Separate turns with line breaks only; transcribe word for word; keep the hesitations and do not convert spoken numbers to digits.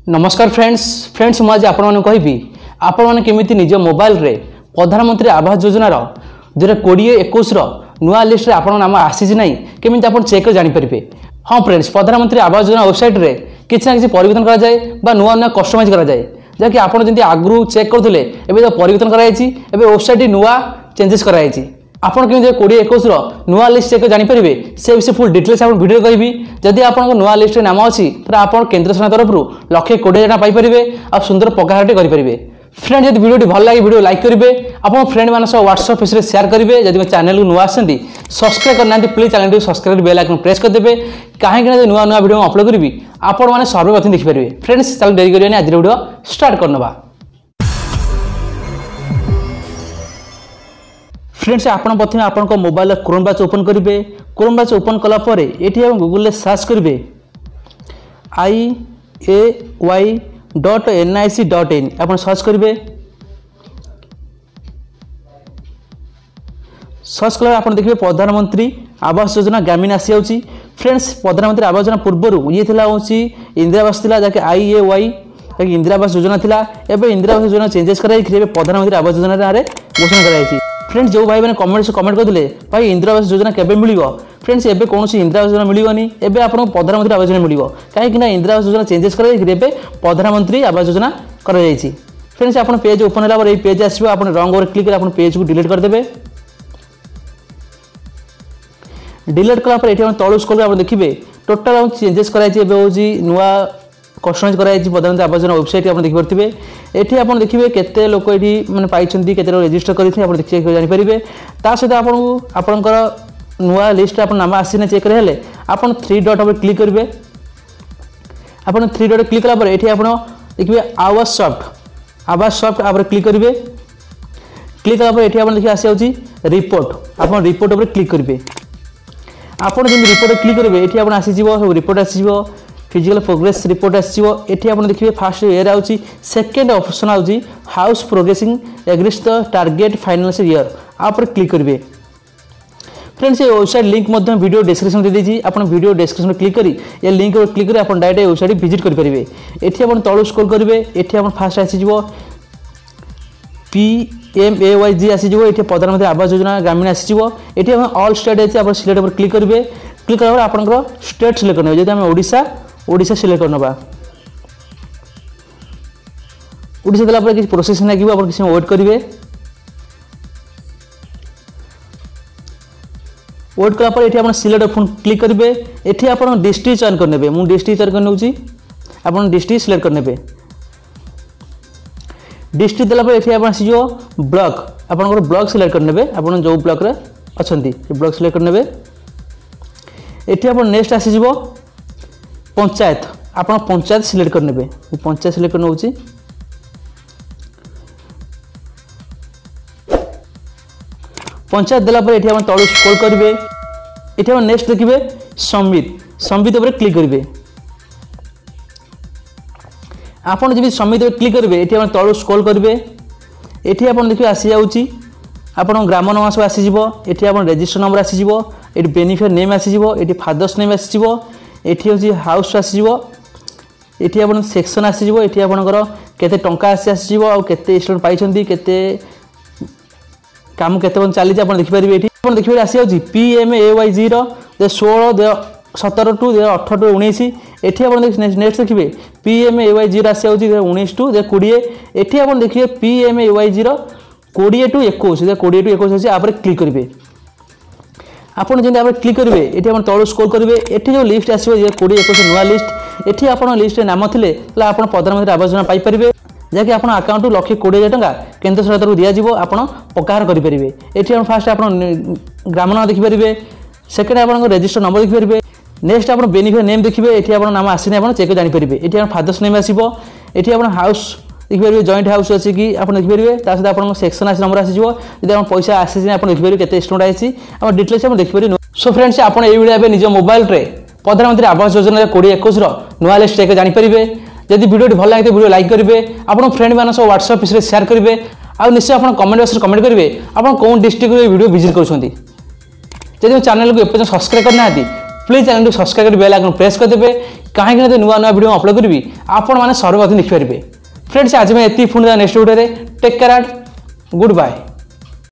नमस्कार friends friends मुझे आपण कहि आपण मैंने केमी निज मोबाइल रे प्रधानमंत्री आवास योजनार दुई हजार कोड़े एकुश नुआ लिस्ट आपण नाम आसी ना केमी आप चेक कर जानीपर। हाँ फ्रेंड्स प्रधानमंत्री आवास योजना वेबसाइट रे किसी ना कि परिवर्तन कराए नुआ नुआ कस्टमाइज कराए जहाँकि आपड़ जमी आगु चेक करते तो परिवर्तन कराई वेबसाइट नुआ चेंजेस कराई आपड़ केमी कोड़े एकुश नुआ लिस्ट चेक जानीपर से विषय फुल डिटेल्स आप वीडियो कहि जदि आप नुआ लिस्ट नाम अच्छी तो आप केंद्र सरकार तरफ लक्षे कोड़े जना पाइपर आ सुंदर पगारटे करेंगे। फ्रेंड जब वीडियो भल लगे वीडियो लाइक करेंगे आप फ्रेंड मान व्हाट्सएप फेस शेयर करेंगे जब चैनल को नुआ आसती सब्सक्राइब करना प्लीज चैनल को सब्सक्राइब बेल आइकन प्रेस करदे कहीं नुआ नुआ वीडियो अपलोड करी आपण मैंने सर्वप्रथम देखिपारे। फ्रेंड्स चलो डेरी करें आज वीडियो स्टार्ट करनवा। फ्रेंड्स आपण प्रथम आपण मोबाइल क्रोम ब्राउजर ओपन करेंगे। क्रोम ब्राउजर ओपन कलापर ये गूगल सर्च करेंगे I A Y dot N I C dot in आप सर्च करेंगे। सर्च कला आप देखिए प्रधानमंत्री आवास योजना ग्रामीण आसी जाऊँगी। फ्रेंड्स प्रधानमंत्री आवास योजना पूर्व ये हूँ इंदिरा आवास था जहाँकि आई ए वाई इंदिरा आवास योजना था एवं इंदिरा आवास योजना चेंजेस कराई प्रधानमंत्री आवास योजना घोषणा कराई। फ्रेंड्स जो भाई मैंने कमेंट से कमेंट करते भाई इंदिरा आवास योजना केबे मिलिबो फ्रेंड्स एबे कौन इंदिरा आवास योजना मिलिबनी एबे आपन प्रधानमंत्री आवास योजना मिलिबो काहे कि ना इंदिरा आवास योजना चेंजेस करा एबे प्रधानमंत्री आवास योजना करा जायछि। फ्रेंड्स आपन पेज ओपन होला पर ए पेज आसीबो आपन रंग ओवर क्लिक कर आपन पेज को डिलीट कर देबे। डिलीट कला पर एठी आपन तळु स्क्रॉल आपन देखिबे टोटल चेंजेस करा जायछि एबे होजी नुवा कस्टमाइज कराई प्रधानमंत्री आवास योजना वेबसाइट आप देखिपे ये आप देखिए केते लोक ये मैंने पाई केते लोग रेजिस्टर करते आप देखिए जानीपर ता सहित आपंकर नुआ लिस्ट आप नाम आसी चेक करें आप थ्री डॉट पर क्लिक करेंगे। आप थ्री डॉट क्लिक कला ये आप देखिए आवास सॉफ्ट आवास सॉफ्ट आप क्लिक करेंगे। क्लिक कला ये आप देखिए आसी जाऊँगी रिपोर्ट आप रिपोर्ट पर क्लिक करेंगे। आप जब रिपोर्ट क्लिक करेंगे ये आप आसीज रिपोर्ट आसीज फिजिकल प्रोग्रेस रिपोर्ट आसीबो। एठी आपण देखिबे फर्स्ट ईयर आउची सेकंड ऑप्शन आउची house progressing against the target financial year आप पर क्लिक करिवे। फ्रेंड्स ये वेबसाइट लिंक मध्य वीडियो डिस्क्रिप्शन दे दीजी आपण वीडियो डिस्क्रिप्शन क्लिक करी ये लिंक पर क्लिक करी आपण डायरेक्ट वेबसाइट विजिट करि परिबे। एठी आपण तळु स्क्रॉल करिवे एठी आपण फर्स्ट आसीजो P M A Y G आसीजो एठी प्रधानमंत्री आवास योजना ग्रामीण आसीजो एठी आपण ऑल स्टेट अछि आपण सिलेक्ट पर क्लिक करिवे। क्लिक करा आपनकर स्टेट सिलेक्ट करने जदि हम ओडिशा ओडिशा सिलेक्ट करनबा ओडिशा देला पर किछ प्रोसेस लागिबो आपण किछ वेट करिवे। वेट कला पर एठी आपण सिलेक्ट ऑप्शन क्लिक करिवे एठी आपण डिस्ट्रिक्ट चयन करनेबे मु डिस्ट्रिक्ट चयन करनउची आपण डिस्ट्रिक्ट सिलेक्ट करनेबे। डिस्ट्रिक्ट देला पर एठी आपण आसीजो ब्लॉक आपनकर ब्लॉक सिलेक्ट करनेबे आपण जो ब्लॉक रे अछंती ब्लॉक सिलेक्ट करनेबे। एठी आपण नेक्स्ट आसीजो पंचायत आप पंचायत सिलेक्ट करने पंचायत सिलेक्ट करने होची। पंचायत देला पर एठी आपण तळु स्क्रॉल करिवे एठी आपण नेक्स्ट देखिबे सबमिट सबमिट ऊपर क्लिक करिवे। आपण जब सबमिट ऊपर क्लिक करिवे एठी आपण तळु स्क्रॉल करिवे एठी आपण देखिबे आसी जाउची आपण ग्राम नाम सब आसी जिवो एठी आपण रजिस्टर नंबर आसी जिवो एठी बेनिफिशियरी नेम आसी जिवो एठी फादर्स नेम आसी जिवो एठी होची हाउस आसीजो एठी आपण सेक्शन आसीजो एठी आपनकर केते टंका आसी आसीजो आ केते स्टूडेंट पाइछंती केते काम केते बन चाली आपण देखि परिबे एठी आपण देखि आसी जाउची पीएमएवाई रो सोलह सत्रह टू अठारह टू उन्नीस एठी आपण नेक्स्ट देखिबे पीएमएवाई आसी जाउची उन्नीस टू बीस एठी आपण देखिबे पीएमएवाई रो बीस टू इक्कीस बीस टू इक्कीस अछि आप क्लिक करिवे। आपन जेंति आप क्लिक करेंगे ये आप तळु स्क्रॉल करेंगे एठी जो लिस्ट आसीबो ये कोड़े इक्कीस नुआ लिस्ट एठी आपन लिस्ट नाम थिले तला आपन प्रधानमंत्री आवास योजना पाई परिबे जाकि आपन अकाउंट लक्षे कोड़े हजार टंका केंद्र सरकार तरफ दिया जिवो आपन पकार करि परिबे। एठी आपन फर्स्ट आपन ग्राम नाम देखि परिबे सेकंड आपन रजिस्टर नंबर देखि परिबे नेक्स्ट आपन बेनिफिशियरी नेम देखिबे एठी आपन नाम आसीने आपन चेक जानि परिबे। एठी आपन फादर्स नेम आसीबो एठी आपन हाउस देखिपारे जॉइंट हाउस अच्छी कि आप देखिपारे सहित आप सेक्शन आसी नंबर आसीज जब आप पैसा आसी आप देखिपारे केते स्टूडेंट आसी आप डिटेल्स आप देखिपारे। सो फ्रेंड्स आपन एई भिडियो निज मोबाइल रे प्रधानमंत्री आवास योजना कोड़े इक्कीस नुआ लिस्ट चेक जानीपर। जदि वीडियो भल लगे वीडियो लाइक करेंगे आप फ्रेंड मान व्हाट्सएप फेस शेयर करेंगे आ निश्चय आप कमेंट बॉक्स कमेंट करेंगे आप कौन डिस्ट्रिक्ट वीडियो विजिट करुँच। जब चैनल को एपर्तन सब्सक्राइब करना प्लीज चैनल को सब्सक्राइब कर बेल आइकन प्रेस कर देबे कहीं नुआ नुआ वीडियो अपलोड करी आपण मैंने सर्वप्रथम देखिपारे। फ्रेंड्स आज मैं एति पुणी next video take care good bye.